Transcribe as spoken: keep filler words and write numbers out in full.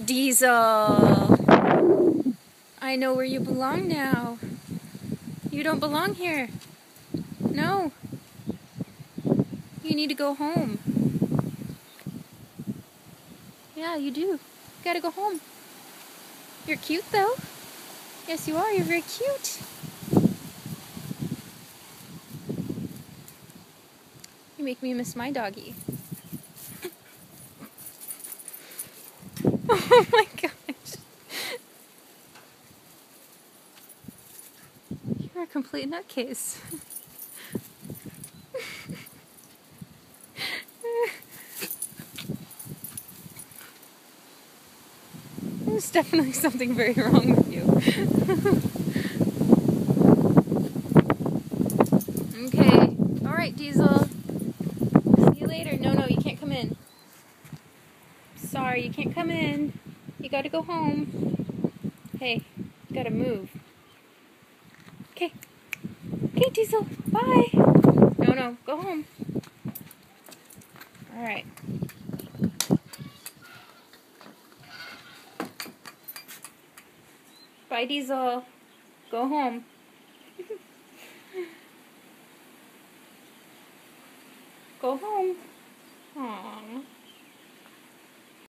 Diesel! I know where you belong now. You don't belong here. No. You need to go home. Yeah, you do. You gotta go home. You're cute, though. Yes, you are. You're very cute. You make me miss my doggy. Oh my gosh. You're a complete nutcase. There's definitely something very wrong with you. Okay. Alright, Diesel. See you later. No, no, you can't come in. Sorry, you can't come in. You gotta go home. Hey, you gotta move. Okay. Okay, Diesel. Bye. No, no, go home. Alright. Bye, Diesel. Go home. Go home. Aww.